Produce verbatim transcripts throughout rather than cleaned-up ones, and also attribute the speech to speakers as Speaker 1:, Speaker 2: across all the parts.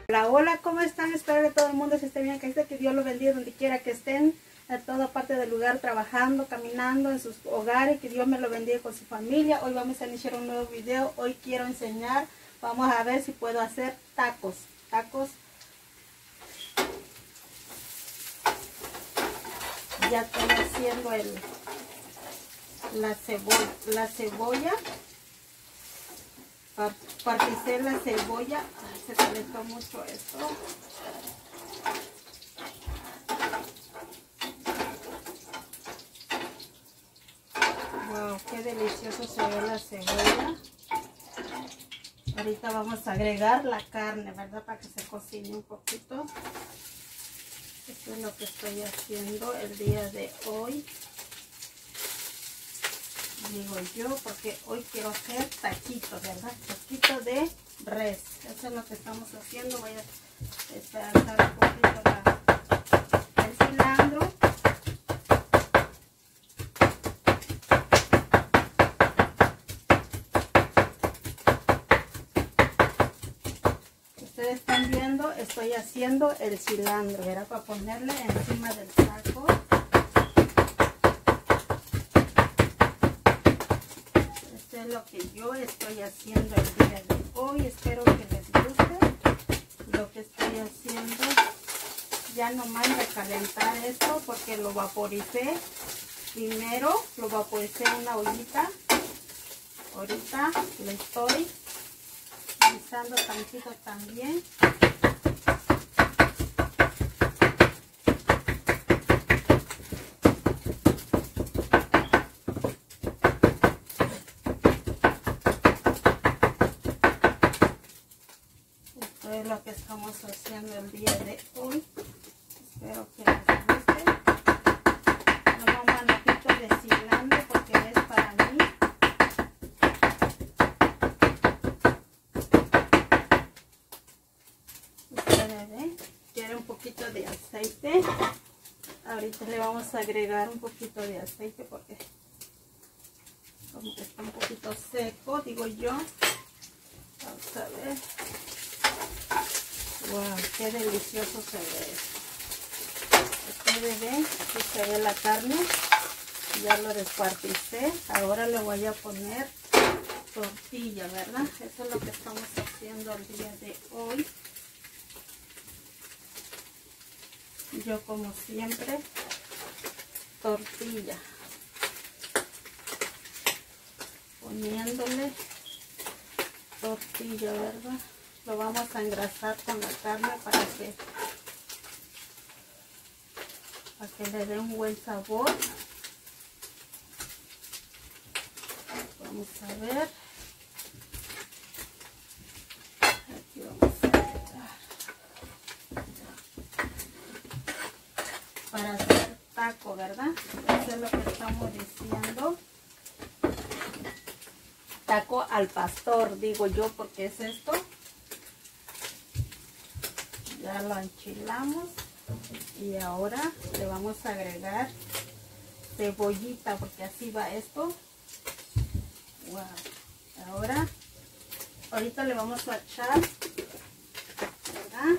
Speaker 1: Hola, hola, ¿cómo están? Espero que todo el mundo se esté bien, que esté, que Dios los bendiga donde quiera que estén, en toda parte del lugar, trabajando, caminando, en sus hogares, que Dios me lo bendiga con su familia. Hoy vamos a iniciar un nuevo video. Hoy quiero enseñar, vamos a ver si puedo hacer tacos, tacos. Ya estoy haciendo el, la cebolla, la cebolla. Particé la cebolla. Ay, se calentó mucho esto. Wow, qué delicioso se ve la cebolla. Ahorita vamos a agregar la carne, ¿verdad? Para que se cocine un poquito. Esto es lo que estoy haciendo el día de hoy. Digo yo, porque hoy quiero hacer taquitos, ¿verdad? Taquitos de res. Eso es lo que estamos haciendo. Voy a esperar un poquito la, el cilantro. Ustedes están viendo, estoy haciendo el cilantro, ¿verdad? Para ponerle encima del taco. Es lo que yo estoy haciendo el día de hoy. Espero que les guste lo que estoy haciendo. Ya nomás recalentar esto porque lo vaporicé. Primero lo vaporicé en una ollita. Ahorita le estoy guisando tantito también. Es lo que estamos haciendo el día de hoy. Espero que les guste. No vamos a manojito de cilantro porque es para mí. Ustedes ven, quiere un poquito de aceite. Ahorita le vamos a agregar un poquito de aceite porque como que está un poquito seco, digo yo. Vamos a ver. Wow, qué delicioso se ve. Ustedes ven, aquí se ve la carne. Ya lo descuarticé. Ahora le voy a poner tortilla, ¿verdad? Eso es lo que estamos haciendo el día de hoy. Yo como siempre, tortilla. Poniéndole tortilla, ¿verdad? Lo vamos a engrasar con la carne para que, para que le dé un buen sabor. Vamos a ver. Aquí vamos a agregar. Para hacer taco, ¿verdad? Eso es lo que estamos diciendo. Taco al pastor, digo yo, porque es esto. Ya lo enchilamos y ahora le vamos a agregar cebollita porque así va esto. Wow. Ahora, ahorita le vamos a echar, ¿verdad?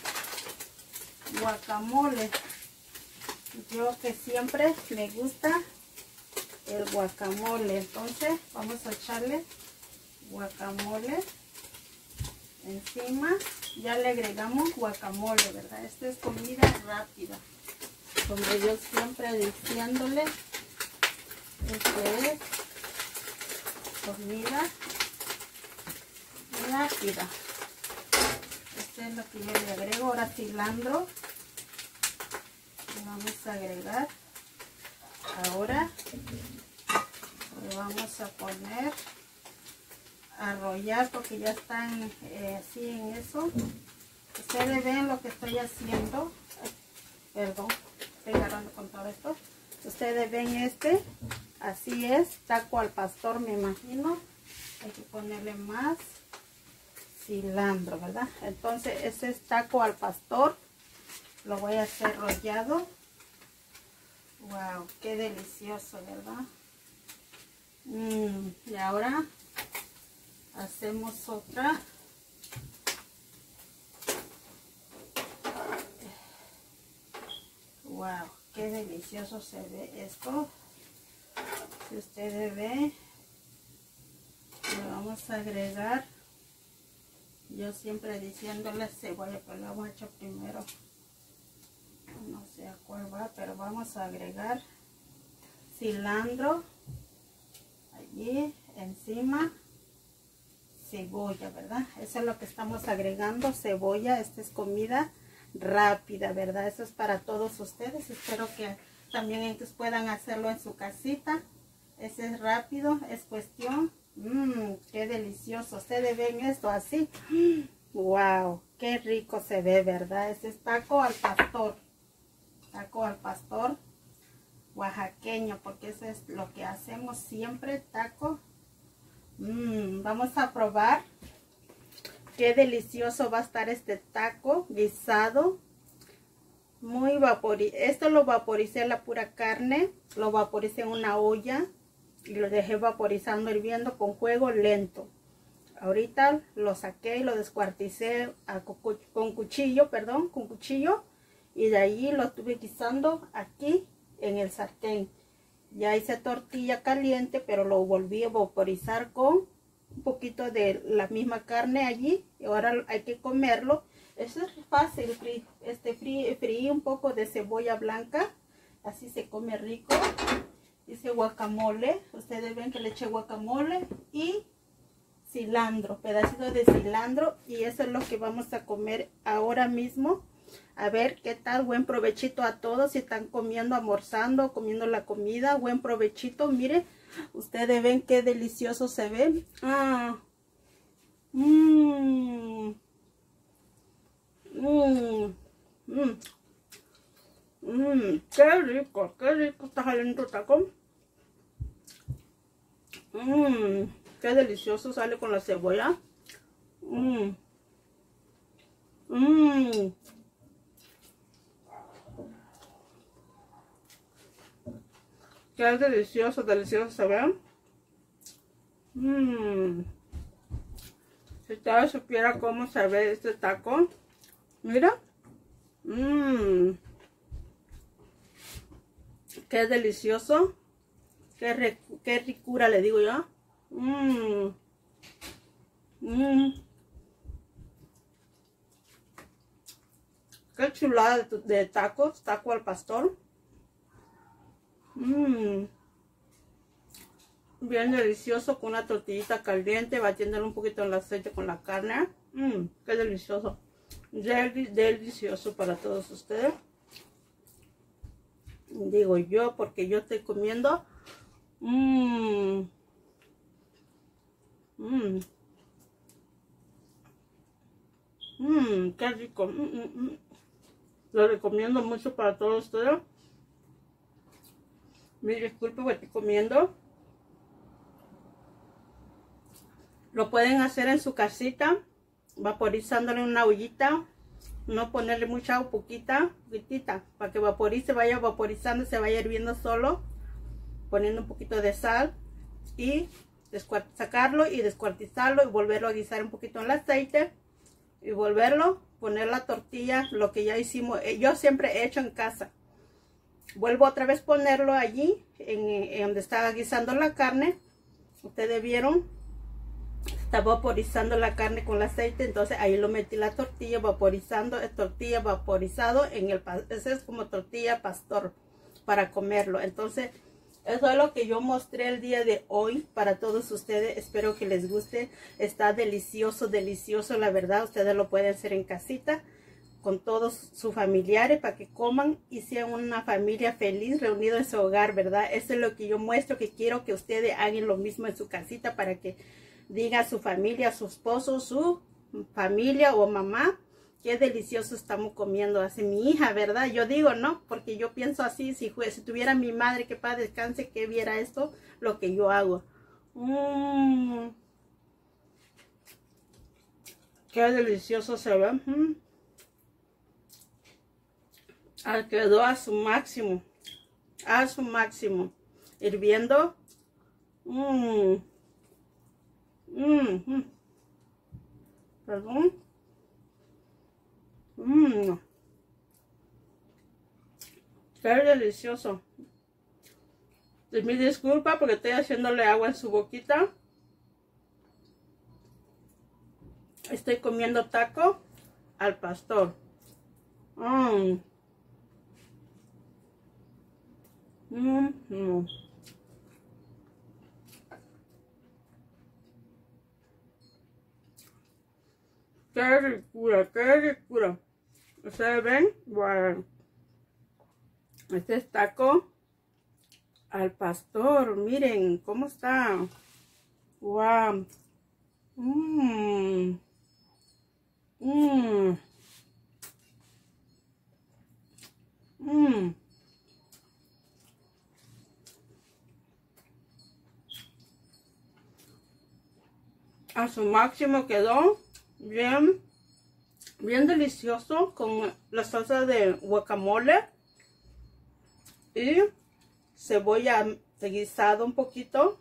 Speaker 1: Guacamole. Yo que siempre me gusta el guacamole, entonces vamos a echarle guacamole encima. Ya le agregamos guacamole, ¿verdad? Esta es comida rápida. Como yo siempre diciéndole, este es comida rápida. Este es lo que yo le agrego. Ahora cilantro. Le vamos a agregar. Ahora le vamos a poner arrollar porque ya están eh, así en eso. Ustedes ven lo que estoy haciendo. Ay, perdón, estoy agarrando con todo esto. Ustedes ven este, así es, taco al pastor, me imagino. Hay que ponerle más cilantro, ¿verdad? Entonces ese es taco al pastor. Lo voy a hacer rollado. Wow, qué delicioso, ¿verdad? Mm, y ahora hacemos otra qué delicioso se ve esto. Si ustedes ven, le vamos a agregar, yo siempre diciéndoles cebolla, pero lo hemos hecho primero, no sé a cuál va, pero vamos a agregar cilantro allí encima, cebolla, ¿verdad? Eso es lo que estamos agregando, cebolla. Esta es comida rápida, ¿verdad? Eso es para todos ustedes. Espero que también ellos puedan hacerlo en su casita. Ese es rápido, es cuestión. Mmm, qué delicioso. Ustedes ven esto así. Wow, qué rico se ve, ¿verdad? Ese es taco al pastor. Taco al pastor oaxaqueño, porque eso es lo que hacemos siempre, taco. Mmm, vamos a probar. Qué delicioso va a estar este taco guisado. Muy vaporizado. Esto lo vaporicé la pura carne. Lo vaporicé en una olla. Y lo dejé vaporizando, hirviendo con fuego lento. Ahorita lo saqué y lo descuarticé a, con cuchillo, perdón, con cuchillo. Y de ahí lo estuve guisando aquí en el sartén. Ya hice tortilla caliente, pero lo volví a vaporizar con un poquito de la misma carne allí. Y ahora hay que comerlo. Eso es fácil, frí, este frí, frí un poco de cebolla blanca. Así se come rico. Hice guacamole. Ustedes ven que le eché guacamole y cilantro, pedacitos de cilantro. Y eso es lo que vamos a comer ahora mismo. A ver qué tal. Buen provechito a todos. Si están comiendo, almorzando, comiendo la comida, buen provechito. Miren, ustedes ven qué delicioso se ve. Ah. Mmm. Mmm. Mmm. Mmm. Qué rico, qué rico está saliendo el taco. Mmm. Qué delicioso sale con la cebolla. Mmm. Mmm. Qué delicioso, delicioso se ve. Mmm. Si ustedes supieran cómo se ve este taco. Mira. Mmm. Qué delicioso. Qué, re, qué ricura le digo yo. Mmm. Mmm. Qué chulada de, de tacos. Taco al pastor. Mmm. Bien delicioso con una tortillita caliente, batiéndole un poquito el aceite con la carne. Mmm, qué delicioso. Del, delicioso para todos ustedes. Digo yo, porque yo estoy comiendo. Mmm. Mmm. Mmm, qué rico. Mm, mm, mm. Lo recomiendo mucho para todos ustedes. Me disculpo que estoy comiendo. Lo pueden hacer en su casita, vaporizándole una ollita. No ponerle mucha agua, poquita, poquitita, para que vaporice, vaya vaporizando, se vaya hirviendo solo. Poniendo un poquito de sal y sacarlo y descuartizarlo y volverlo a guisar un poquito en el aceite. Y volverlo, poner la tortilla, lo que ya hicimos, yo siempre he hecho en casa. Vuelvo otra vez ponerlo allí, en, en donde estaba guisando la carne. Ustedes vieron, está vaporizando la carne con el aceite, entonces ahí lo metí la tortilla, vaporizando, es tortilla vaporizado, en el, ese es como tortilla pastor para comerlo. Entonces, eso es lo que yo mostré el día de hoy para todos ustedes. Espero que les guste. Está delicioso, delicioso, la verdad. Ustedes lo pueden hacer en casita con todos sus familiares para que coman y sean una familia feliz reunida en su hogar, ¿verdad? Eso es lo que yo muestro, que quiero que ustedes hagan lo mismo en su casita para que diga a su familia, a su esposo, su familia o mamá, qué delicioso estamos comiendo. Así mi hija, ¿verdad? Yo digo, ¿no? Porque yo pienso así, si, si tuviera mi madre, que paz descanse, que viera esto, lo que yo hago. Mmm. Qué delicioso se ve. Mm. Ah, quedó a su máximo. A su máximo. Hirviendo. Mmm. Mmm. Perdón. Mmm. Qué delicioso. Y mi disculpa porque estoy haciéndole agua en su boquita. Estoy comiendo taco al pastor. Mmm. Mmm. Mm. Qué ricura, qué ricura. Ustedes ven, wow. Este es taco al pastor. Miren cómo está. Wow. Mmm. Mmm. Mmm. A su máximo quedó. Bien. Bien delicioso con la salsa de guacamole. Y cebolla de guisado un poquito.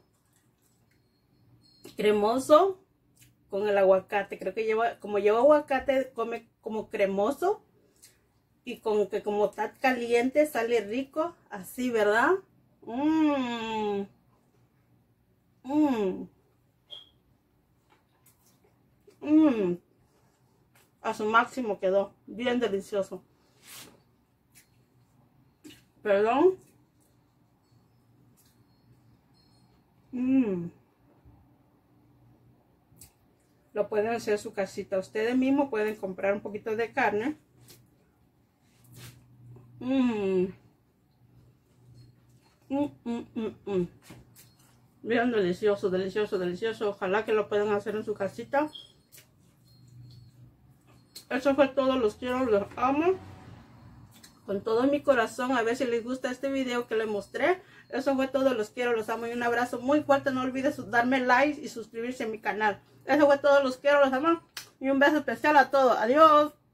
Speaker 1: Cremoso. Con el aguacate, creo que lleva, como lleva aguacate, come como cremoso. Y con que como está caliente, sale rico. Así, ¿verdad? Mmm. Mmm. Mmm. A su máximo quedó. Bien delicioso. Perdón. Mmm. Lo pueden hacer en su casita. Ustedes mismos pueden comprar un poquito de carne. Mmm. Mmm, mmm, mmm, mmm. Bien delicioso, delicioso, delicioso. Ojalá que lo puedan hacer en su casita. Eso fue todo. Los quiero, los amo. Con todo mi corazón. A ver si les gusta este video que les mostré. Eso fue todo. Los quiero, los amo. Y un abrazo muy fuerte. No olviden darme like y suscribirse a mi canal. Eso fue todo. Los quiero, los amo. Y un beso especial a todos. Adiós.